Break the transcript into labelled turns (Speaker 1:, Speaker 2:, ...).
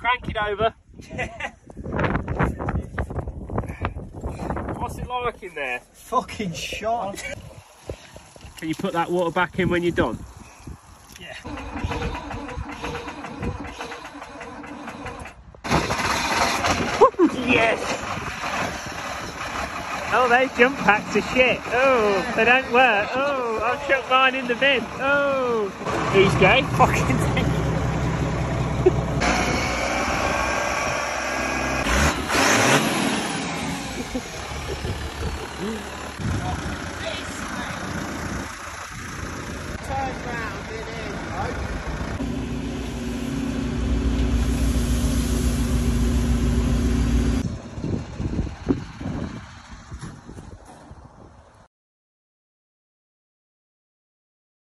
Speaker 1: crank it over. What's it like in there?
Speaker 2: Fucking shot.
Speaker 1: Can you put that water back in when you're done?
Speaker 2: Yeah.
Speaker 1: Yes! Oh, those jump packs are shit. Oh, they don't work. Oh, I've chucked mine in the bin. Oh, who's gay? Fucking